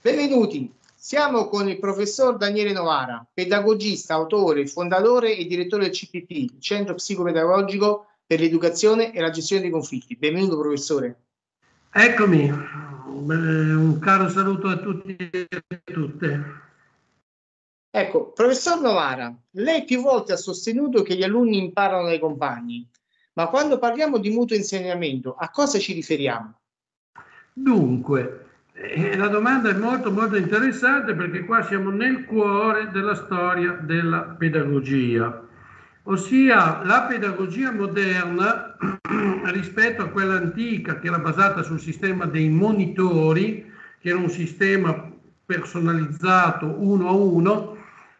Benvenuti, siamo con il professor Daniele Novara, pedagogista, autore, fondatore e direttore del CPP, il Centro Psicopedagogico per l'Educazione e la Gestione dei Conflitti. Benvenuto professore. Eccomi, un caro saluto a tutti e a tutte. Ecco, professor Novara, lei più volte ha sostenuto che gli alunni imparano dai compagni, ma quando parliamo di mutuo insegnamento, a cosa ci riferiamo? Dunque, la domanda è molto interessante perché qua siamo nel cuore della storia della pedagogia, ossia la pedagogia moderna rispetto a quella antica che era basata sul sistema dei monitori, che era un sistema personalizzato uno a uno,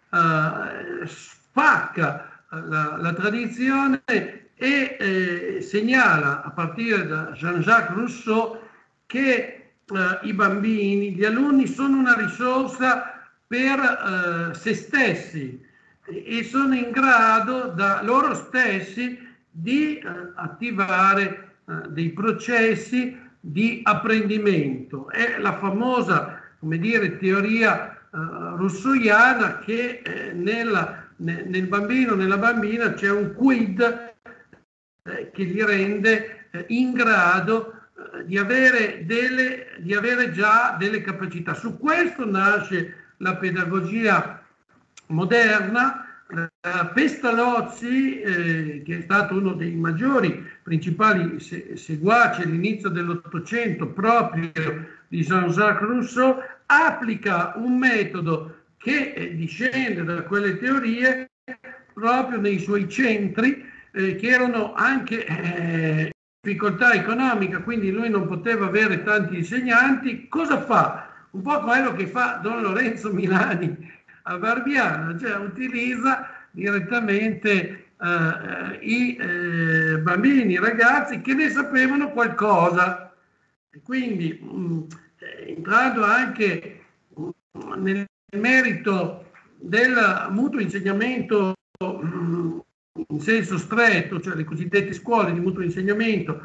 spacca la tradizione e segnala a partire da Jean-Jacques Rousseau che i bambini, gli alunni sono una risorsa per se stessi e sono in grado da loro stessi di attivare dei processi di apprendimento. È la famosa, come dire, teoria rousseauiana che nel bambino, nella bambina c'è un quid che li rende in grado di avere già delle capacità. Su questo nasce la pedagogia moderna. Pestalozzi, che è stato uno dei maggiori, principali seguaci all'inizio dell'Ottocento proprio di Jean-Jacques Rousseau, applica un metodo che discende da quelle teorie proprio nei suoi centri, che erano anche difficoltà economica, quindi lui non poteva avere tanti insegnanti. Cosa fa? Un po' quello che fa Don Lorenzo Milani a Barbiana, cioè utilizza direttamente i bambini, i ragazzi che ne sapevano qualcosa. E quindi entrando anche nel merito del mutuo insegnamento in senso stretto, cioè le cosiddette scuole di mutuo insegnamento,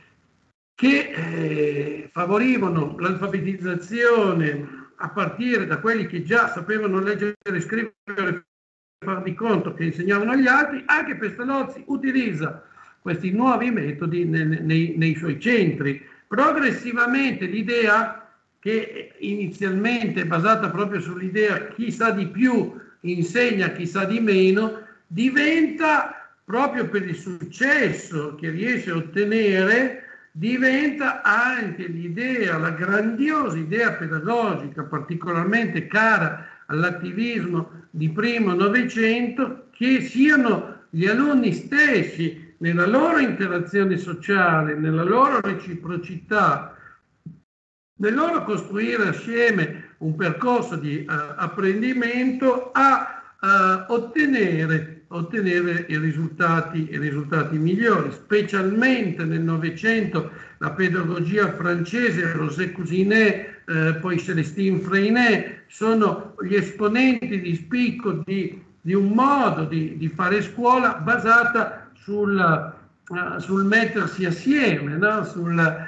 che favorivano l'alfabetizzazione a partire da quelli che già sapevano leggere e scrivere, far di conto che insegnavano agli altri. Anche Pestalozzi utilizza questi nuovi metodi nei suoi centri. Progressivamente l'idea, che inizialmente è basata proprio sull'idea chi sa di più insegna chi sa di meno, diventa, proprio per il successo che riesce a ottenere, diventa anche l'idea, la grandiosa idea pedagogica, particolarmente cara all'attivismo di primo Novecento, che siano gli alunni stessi, nella loro interazione sociale, nella loro reciprocità, nel loro costruire assieme un percorso di apprendimento, a ottenere i risultati migliori. Specialmente nel Novecento la pedagogia francese, José Cousinet, poi Célestine Freinet, sono gli esponenti di spicco di un modo di fare scuola basata sul mettersi assieme, no? sul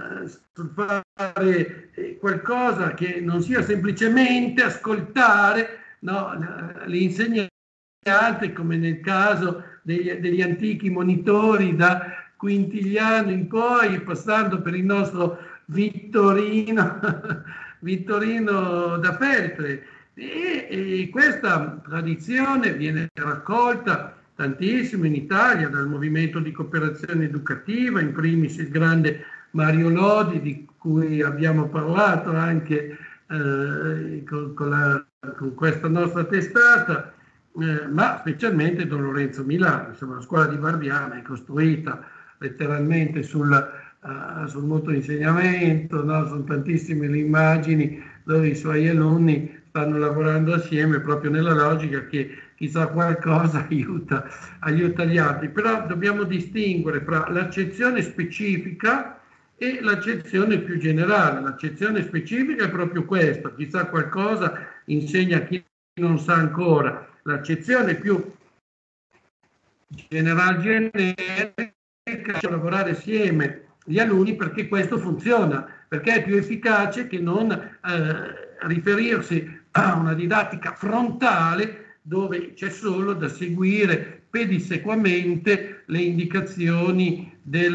fare qualcosa che non sia semplicemente ascoltare, no, l'insegnante, come nel caso degli antichi monitori da Quintiliano in poi, passando per il nostro Vittorino da Feltre. E questa tradizione viene raccolta tantissimo in Italia dal movimento di cooperazione educativa, in primis il grande Mario Lodi, di cui abbiamo parlato anche con questa nostra testata, ma specialmente Don Lorenzo Milani. Insomma, la scuola di Barbiana è costruita letteralmente sul mutuo insegnamento, no? Sono tantissime le immagini dove i suoi alunni stanno lavorando assieme proprio nella logica che chi sa qualcosa aiuta gli altri. Però dobbiamo distinguere fra l'accezione specifica e l'accezione più generale. L'accezione specifica è proprio questa: chi sa qualcosa insegna a chi non sa ancora. L'accezione più generica è lavorare assieme gli alunni, perché questo funziona, perché è più efficace che non riferirsi a una didattica frontale dove c'è solo da seguire pedissequamente le indicazioni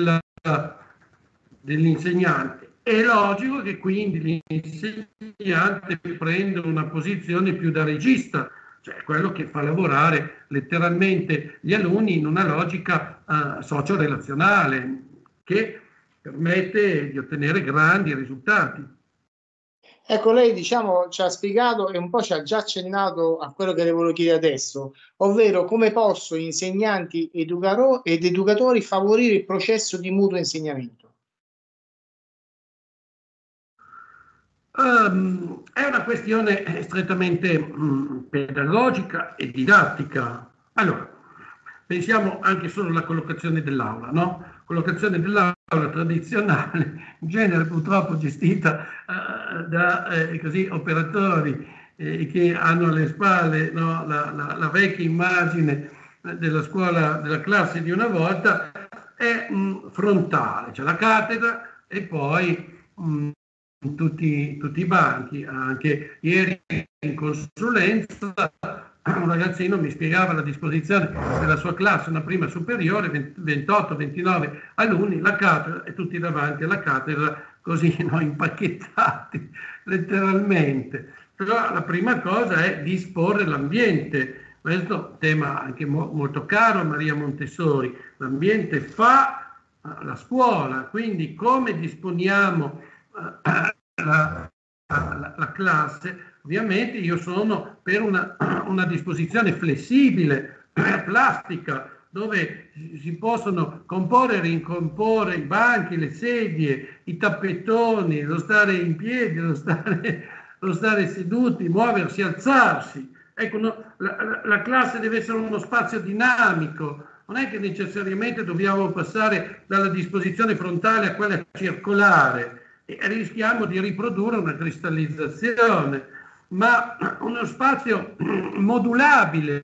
dell'insegnante. È logico che quindi l'insegnante prenda una posizione più da regista, cioè quello che fa lavorare letteralmente gli alunni in una logica socio-relazionale che permette di ottenere grandi risultati. Ecco, lei diciamo ci ha spiegato e un po' ci ha già accennato a quello che le volevo chiedere adesso, ovvero come possono insegnanti ed educatori favorire il processo di mutuo insegnamento. È una questione strettamente pedagogica e didattica. Allora, pensiamo anche solo alla collocazione dell'aula, no? Collocazione dell'aula tradizionale, in genere purtroppo gestita da così, operatori che hanno alle spalle, no, la vecchia immagine della scuola, della classe di una volta, è frontale, c'è la cattedra e poi tutti i banchi. Anche ieri in consulenza un ragazzino mi spiegava la disposizione della sua classe, una prima superiore, 28-29 alunni, la cattedra e tutti davanti alla cattedra così, no, impacchettati letteralmente. Però la prima cosa è disporre l'ambiente. Questo è un tema anche molto caro a Maria Montessori. L'ambiente fa la scuola, quindi come disponiamo la classe. Ovviamente io sono per una disposizione flessibile, plastica, dove si possono comporre e rincomporre i banchi, le sedie, i tappettoni, lo stare in piedi, lo stare seduti, muoversi, alzarsi. Ecco, no, la classe deve essere uno spazio dinamico, non è che necessariamente dobbiamo passare dalla disposizione frontale a quella circolare e rischiamo di riprodurre una cristallizzazione, ma uno spazio modulabile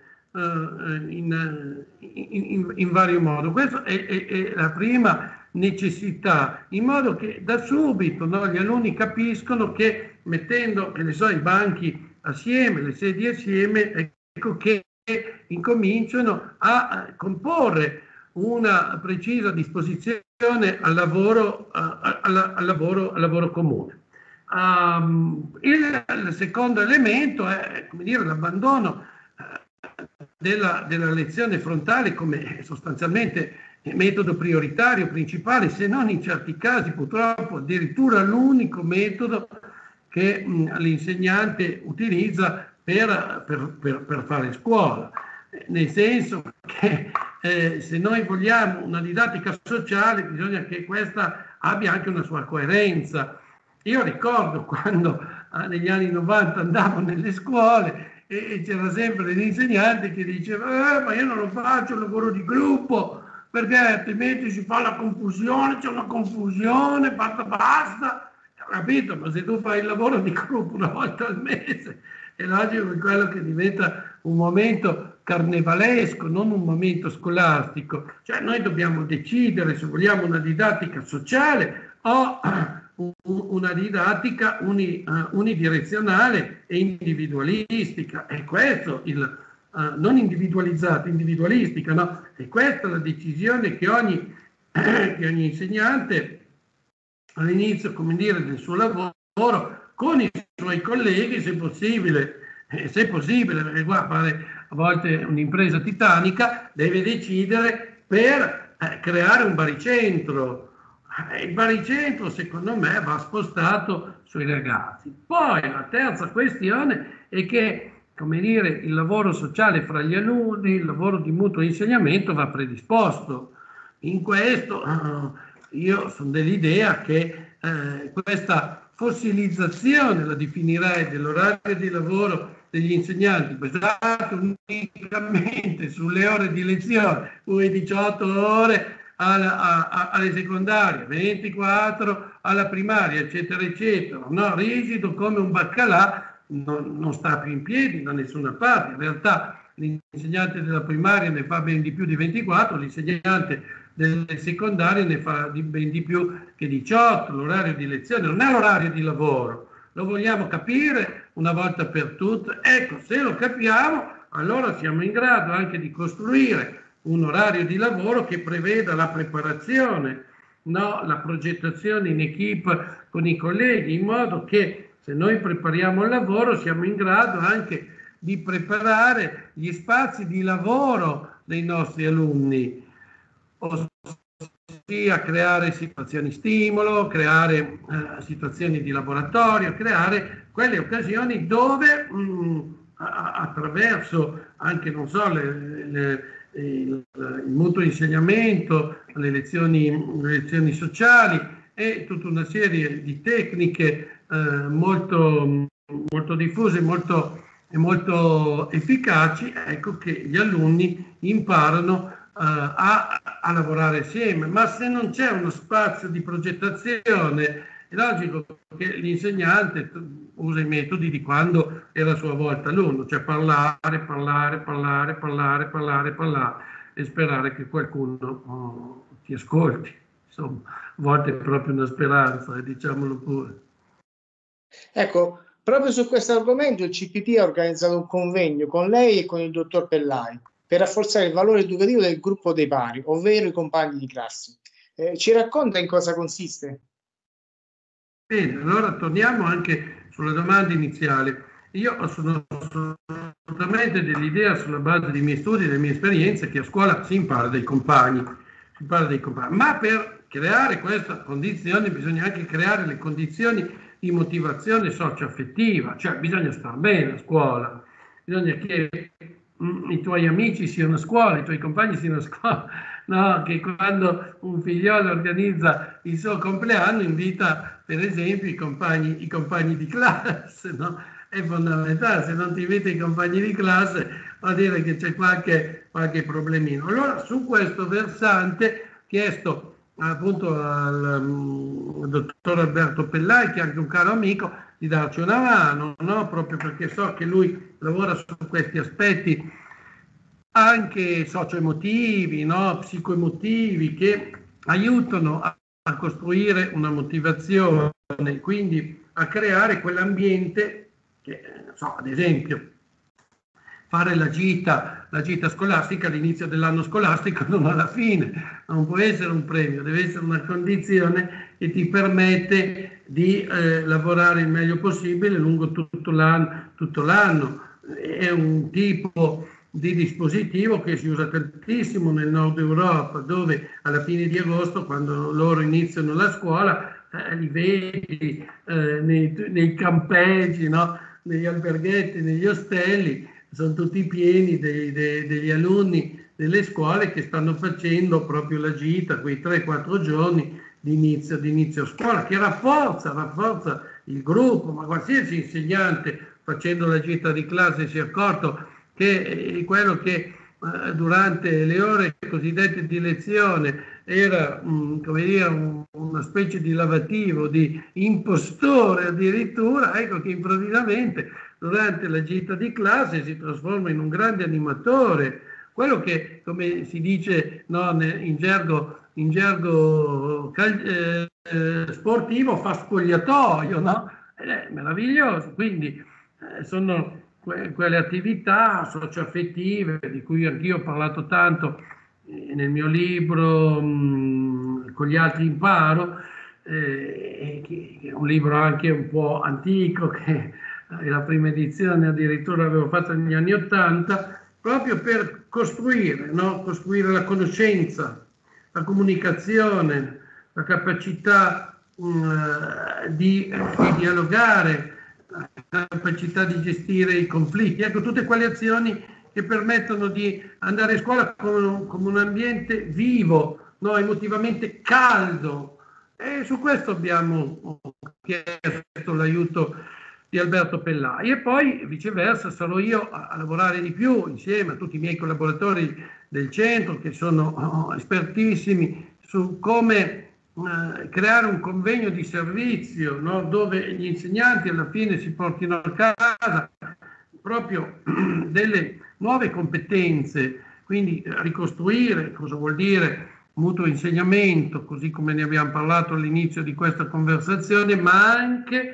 in vario modo. Questa è la prima necessità, in modo che da subito, no, gli alunni capiscono che mettendo, che ne so, i banchi assieme, le sedie assieme, ecco che incominciano a comporre una precisa disposizione al lavoro comune. Il secondo elemento è, come dire, l'abbandono della lezione frontale come sostanzialmente metodo prioritario, principale, se non in certi casi purtroppo addirittura l'unico metodo che l'insegnante utilizza per fare scuola. Nel senso che se noi vogliamo una didattica sociale bisogna che questa abbia anche una sua coerenza. Io ricordo quando negli anni 90 andavo nelle scuole e c'era sempre l'insegnante che diceva ma io non lo faccio il lavoro di gruppo perché altrimenti si fa la confusione, c'è una confusione, basta. Ho capito, ma se tu fai il lavoro di gruppo una volta al mese è logico che quello che diventa un momento carnevalesco, non un momento scolastico. Cioè noi dobbiamo decidere se vogliamo una didattica sociale o una didattica unidirezionale e individualistica. E questo non individualizzata, individualistica, no? E questa è la decisione che ogni insegnante all'inizio, come dire, del suo lavoro con i suoi colleghi, se possibile, perché qua fare a volte un'impresa titanica, deve decidere per creare un baricentro. Il baricentro, secondo me, va spostato sui ragazzi. Poi la terza questione è che, come dire, il lavoro sociale fra gli alunni, il lavoro di mutuo insegnamento va predisposto. In questo io sono dell'idea che questa fossilizzazione, la definirei, dell'orario di lavoro degli insegnanti basato unicamente sulle ore di lezione, cui 18 ore alle secondarie, 24 alla primaria, eccetera, eccetera, no? Rigido come un baccalà, non sta più in piedi da nessuna parte. In realtà l'insegnante della primaria ne fa ben di più di 24, l'insegnante delle secondarie ne fa ben di più che 18. L'orario di lezione non è l'orario di lavoro, Lo vogliamo capire una volta per tutte? Ecco, se lo capiamo, allora siamo in grado anche di costruire un orario di lavoro che preveda la preparazione, no? La progettazione in equipe con i colleghi, in modo che se noi prepariamo il lavoro siamo in grado anche di preparare gli spazi di lavoro dei nostri alunni, ossia creare situazioni stimolo, creare situazioni di laboratorio, creare quelle occasioni dove attraverso anche, non so, il mutuo insegnamento, le lezioni sociali e tutta una serie di tecniche molto diffuse e molto efficaci, ecco che gli alunni imparano a lavorare assieme. Ma se non c'è uno spazio di progettazione, è logico che l'insegnante usa i metodi di quando era a sua volta alunno, cioè parlare e sperare che qualcuno ti ascolti. Insomma, a volte è proprio una speranza, diciamolo pure. Ecco, proprio su questo argomento il CPT ha organizzato un convegno con lei e con il dottor Pellai per rafforzare il valore educativo del gruppo dei pari, ovvero i compagni di classe. Ci racconta in cosa consiste? Bene, allora torniamo anche sulla domanda iniziale. Io sono assolutamente dell'idea, sulla base dei miei studi e delle mie esperienze, che a scuola si impara dai compagni, ma per creare questa condizione bisogna anche creare le condizioni di motivazione socio-affettiva, cioè bisogna star bene a scuola, bisogna che i tuoi amici siano a scuola, i tuoi compagni siano a scuola, no? Che quando un figliolo organizza il suo compleanno invita per esempio i compagni di classe, no? È fondamentale, se non ti invita i compagni di classe vuol dire che c'è qualche problemino. Allora su questo versante ho chiesto appunto al dottor Alberto Pellai, che è anche un caro amico, di darci una mano, no? Proprio perché so che lui lavora su questi aspetti anche socio-emotivi, no? Psicoemotivi, che aiutano a costruire una motivazione, quindi a creare quell'ambiente che, so, ad esempio, fare la gita scolastica all'inizio dell'anno scolastico, non alla fine, non può essere un premio, deve essere una condizione che ti permette di lavorare il meglio possibile lungo tutto l'anno. È un tipo di dispositivo che si usa tantissimo nel nord Europa, dove alla fine di agosto, quando loro iniziano la scuola, li vedi nei campeggi, no? Negli alberghetti, negli ostelli, sono tutti pieni degli alunni delle scuole che stanno facendo proprio la gita, quei 3-4 giorni di inizio scuola, che rafforza il gruppo, ma qualsiasi insegnante facendo la gita di classe si è accorto che quello che durante le ore cosiddette di lezione era come dire, una specie di lavativo, di impostore addirittura, ecco che improvvisamente durante la gita di classe si trasforma in un grande animatore, quello che, come si dice, no, in gergo sportivo, fa spogliatoio, no? Ed è meraviglioso, quindi sono quelle attività socio-affettive di cui anch'io ho parlato tanto nel mio libro Con gli altri imparo, che è un libro anche un po' antico, che la prima edizione addirittura avevo fatto negli anni *80, proprio per costruire, no? Costruire la conoscenza, la comunicazione, la capacità di dialogare, la capacità di gestire i conflitti. Ecco, tutte quelle azioni che permettono di andare a scuola come un ambiente vivo, no? Emotivamente caldo. E su questo abbiamo chiesto l'aiuto di Alberto Pellai, e poi viceversa sarò io a lavorare di più insieme a tutti i miei collaboratori del centro, che sono espertissimi su come creare un convegno di servizio, no? Dove gli insegnanti alla fine si portino a casa proprio delle nuove competenze, quindi ricostruire cosa vuol dire mutuo insegnamento, così come ne abbiamo parlato all'inizio di questa conversazione, ma anche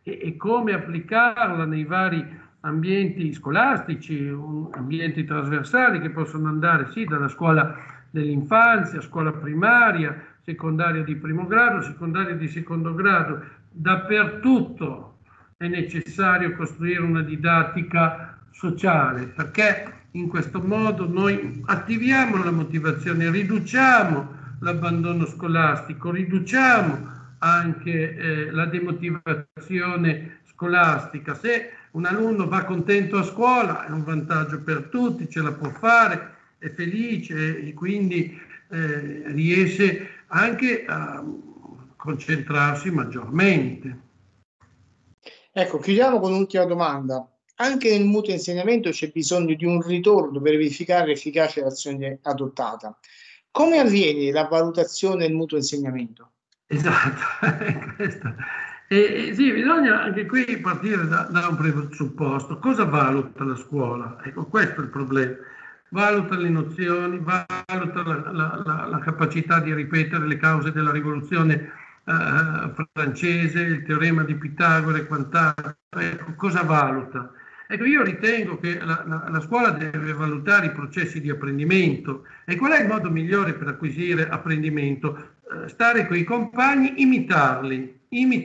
e come applicarla nei vari ambienti scolastici, ambienti trasversali che possono andare sì dalla scuola dell'infanzia, scuola primaria, secondaria di primo grado, secondaria di secondo grado. Dappertutto è necessario costruire una didattica sociale, perché in questo modo noi attiviamo la motivazione, riduciamo l'abbandono scolastico, riduciamo anche la demotivazione scolastica. Se un alunno va contento a scuola è un vantaggio per tutti, ce la può fare, è felice e quindi riesce anche a concentrarsi maggiormente. Ecco, chiudiamo con un'ultima domanda. Anche nel mutuo insegnamento c'è bisogno di un ritorno per verificare l'efficacia dell'azione adottata. Come avviene la valutazione del mutuo insegnamento? Esatto, questo. Sì, bisogna anche qui partire da un presupposto. Cosa valuta la scuola? Ecco, questo è il problema. Valuta le nozioni, valuta la capacità di ripetere le cause della rivoluzione francese, il teorema di Pitagora e quant'altro. Ecco, cosa valuta? Ecco, io ritengo che la scuola deve valutare i processi di apprendimento. E qual è il modo migliore per acquisire apprendimento? Stare con i compagni, imitarli.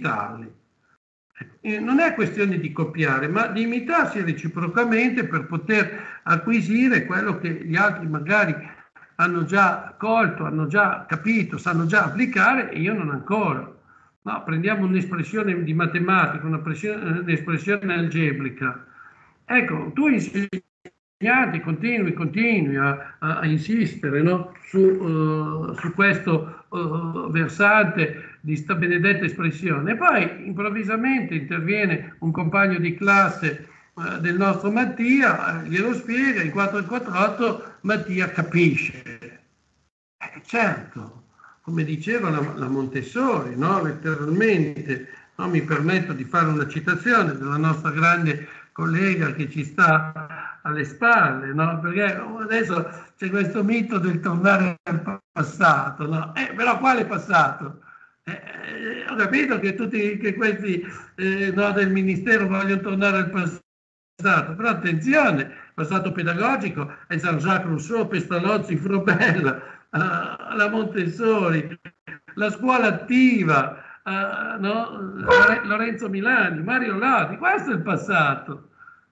Non è questione di copiare, ma di imitarsi reciprocamente per poter acquisire quello che gli altri magari hanno già colto, hanno già capito, sanno già applicare e io non ancora. No, prendiamo un'espressione di matematica, un'espressione algebrica. Ecco, tu insegnanti continui a insistere, no? su questo versante di sta benedetta espressione e poi improvvisamente interviene un compagno di classe del nostro Mattia, glielo spiega, in 448 Mattia capisce. Certo, come diceva la Montessori, no? Letteralmente, no? Mi permetto di fare una citazione della nostra grande collega che ci sta alle spalle, no? Perché adesso c'è questo mito del tornare al passato, no? Però quale passato? Ho capito che tutti che questi no, del Ministero vogliono tornare al passato, però attenzione, passato pedagogico è Jean-Jacques Rousseau, Pestalozzi, Froben, la Montessori, la scuola attiva, no? Lorenzo Milani, Mario Lodi, questo è il passato.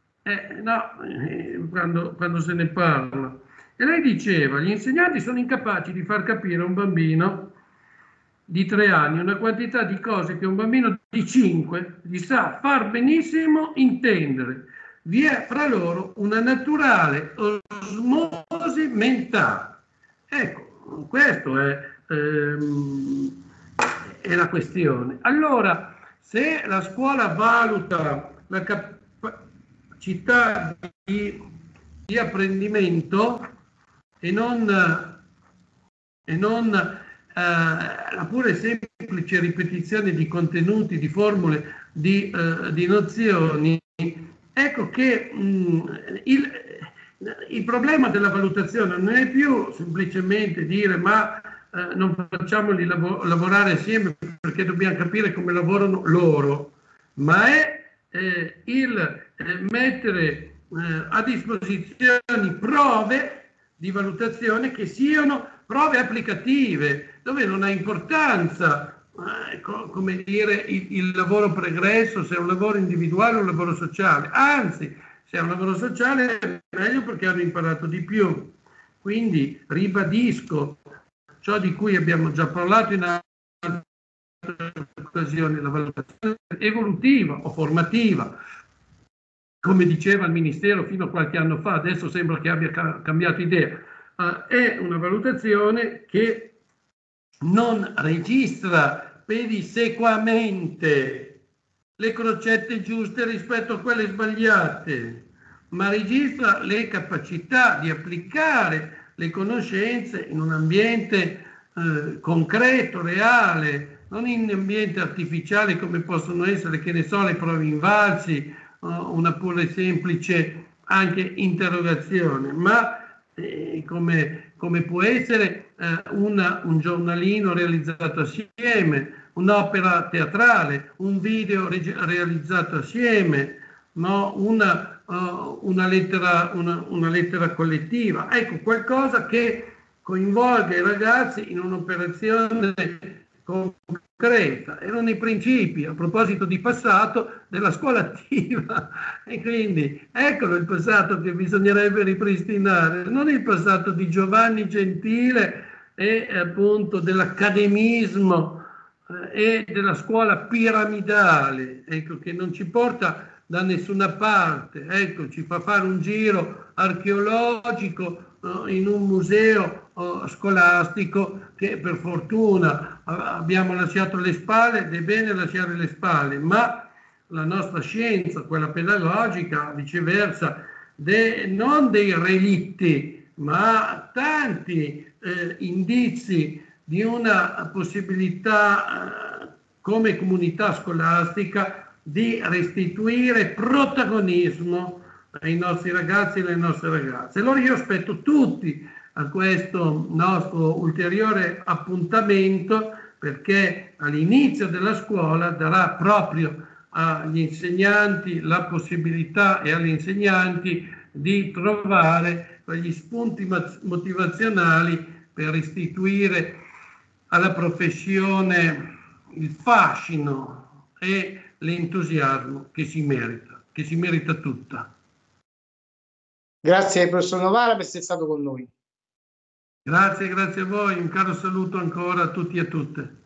Quando se ne parla. E lei diceva, gli insegnanti sono incapaci di far capire a un bambino di 3 anni una quantità di cose che un bambino di 5 gli sa far benissimo intendere. Vi è fra loro una naturale osmosi mentale. Ecco, questo è la questione. Allora, se la scuola valuta la capacità di apprendimento e non la pure semplice ripetizione di contenuti, di formule, di nozioni, ecco che il problema della valutazione non è più semplicemente dire ma non facciamoli lavorare assieme perché dobbiamo capire come lavorano loro, ma è il mettere a disposizione prove di valutazione che siano prove applicative, dove non ha importanza come dire il lavoro pregresso, se è un lavoro individuale o un lavoro sociale, anzi se è un lavoro sociale è meglio perché hanno imparato di più. Quindi ribadisco ciò di cui abbiamo già parlato in altre occasioni, la valutazione evolutiva o formativa, come diceva il Ministero fino a qualche anno fa, adesso sembra che abbia cambiato idea, è una valutazione che non registra pedissequamente le crocette giuste rispetto a quelle sbagliate, ma registra le capacità di applicare le conoscenze in un ambiente concreto, reale, non in ambiente artificiale come possono essere, che ne so, le prove invalsi, una pure semplice anche interrogazione, ma come può essere un giornalino realizzato assieme, un'opera teatrale, un video realizzato assieme, no? Una lettera collettiva. Ecco, qualcosa che coinvolga i ragazzi in un'operazione concreta. Erano i principi, a proposito di passato, della scuola attiva. E quindi eccolo il passato che bisognerebbe ripristinare, non il passato di Giovanni Gentile e appunto dell'accademismo e della scuola piramidale, ecco, che non ci porta da nessuna parte, ecco, ci fa fare un giro archeologico in un museo scolastico che per fortuna abbiamo lasciato alle spalle, ed è bene lasciare le spalle, ma la nostra scienza, quella pedagogica, viceversa, non dei relitti, ma tanti indizi di una possibilità come comunità scolastica di restituire protagonismo ai nostri ragazzi e alle nostre ragazze. Allora io aspetto tutti a questo nostro ulteriore appuntamento, perché all'inizio della scuola darà proprio agli insegnanti la possibilità e agli insegnanti di trovare quegli spunti motivazionali per restituire alla professione il fascino e l'entusiasmo che si merita tutta. Grazie professor Novara per essere stato con noi. Grazie a voi, un caro saluto ancora a tutti e a tutte.